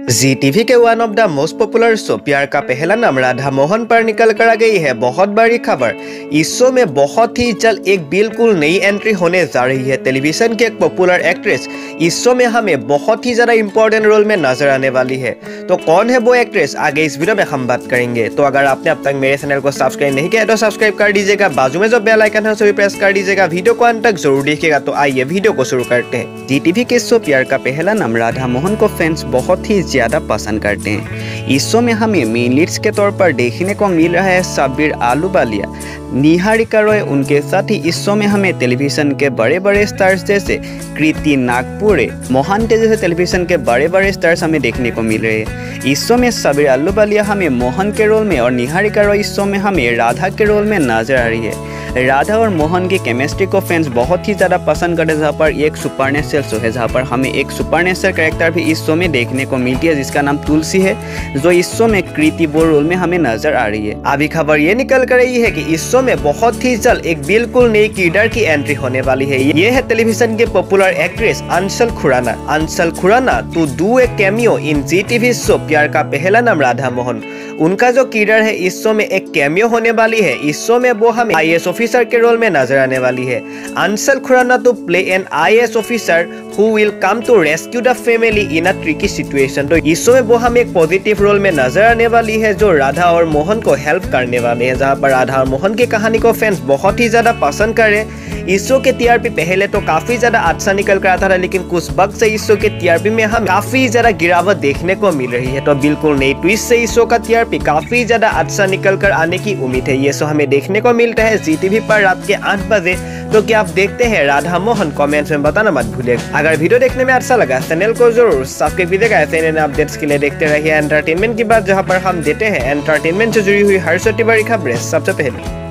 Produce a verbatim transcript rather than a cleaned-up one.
जी TV के one of the most popular show Pyaar Ka पहला नाम राधा मोहन पर निकल कर आ गई है बहुत बड़ी खबर। इस शो में बहुत ही जल्द एक बिल्कुल नई एंट्री होने जा रही है। टेलीविजन की एक पॉपुलर एक्ट्रेस इस शो में हमें बहुत ही ज्यादा इंपॉर्टेंट रोल में नजर आने वाली है। तो कौन है वो एक्ट्रेस, आगे इस वीडियो में हम बात करेंगे। तो अगर आपने अब तक मेरे चैनल को सब्सक्राइब नहीं किया तो सब्सक्राइब कर दीजिएगा, बाजू में जो बेल आइकन है उसे भी प्रेस कर दीजिएगा। वीडियो को अंत तक जरूर देखिएगा। तो आइए वीडियो को शुरू करते हैं। जी टीवी के शो प्यार का पहला नाम राधा मोहन को फैंस बहुत ही ज्यादा पसंद करते हैं। इस शो में हमें मेन लीड्स के तौर पर देखने को मिल रहा है साबिर आलूवालिया, निहारिका रॉय। उनके साथ ही इस शो में हमें टेलीविजन के बड़े बड़े स्टार्स जैसे कृति नागपुरे, मोहंते जैसे टेलीविजन के बड़े बड़े स्टार्स हमें देखने को मिल रहे हैं। इस शो में साबिर आलूवालिया हमें मोहन के रोल में और निहारिका रॉय इस शो में हमें राधा के रोल में नजर आ रही है। राधा और मोहन की केमिस्ट्री को फैंस बहुत ही ज़्यादा पसंद करते हैं, जहाँ पर एक सुपरनेचुरल शो है, जहाँ पर हमें एक सुपरनेचुरल कैरेक्टर भी इस शो में देखने को मिलती है जिसका नाम तुलसी है, जो इस शो में कृति वो रोल में हमें नजर आ रही है। अभी खबर ये निकल कर रही है कि इस शो में बहुत ही जल्द एक बिल्कुल नई किरदार की एंट्री होने वाली है। ये है टेलीविजन के popular actress Anshal Khurana. Anshal Khurana to do a cameo in Zee TV show Pyaar Ka पहला नाम राधा मोहन। उनका जो किरदार है इस शो में एक कैमियो होने वाली है। इस शो में वो हमें आई ए एस ऑफिसर के रोल में नजर आने वाली है। Anshal Khurana to play an I A S officer who will come to rescue the family in a tricky situation। तो इस शो में वो हमें एक पॉजिटिव रोल में नजर आने वाली है जो राधा और मोहन को हेल्प करने वाले हैं, जहाँ पर राधा और मोहन की कहानी को फैंस बहुत ही ज्यादा पसंद कर रहे हैं। इस शो के टीआरपी पहले तो काफी ज्यादा अच्छा निकल कर आता था, लेकिन कुछ वक्त से इस शो के टीआरपी में हम काफी ज्यादा गिरावट देखने को मिल रही है। तो बिल्कुल नई ट्विस्ट से इस शो का टीआरपी काफी ज्यादा अच्छा निकल कर आने की उम्मीद है। ये शो हमें देखने को मिलता है जी टीवी पर रात के आठ बजे। तो क्या आप देखते हैं राधा मोहन? कमेंट्स में बताना मत भूलिएगा। अगर वीडियो देखने में अच्छा लगा चैनल को जरूर सब्सक्राइब कीजिएगा। ऐसे नए अपडेट्स के लिए देखते रहिए एंटरटेनमेंट की बात, जहां पर हम देते हैं एंटरटेनमेंट से जुड़ी हुई हर छोटी बड़ी खबरें सबसे पहले।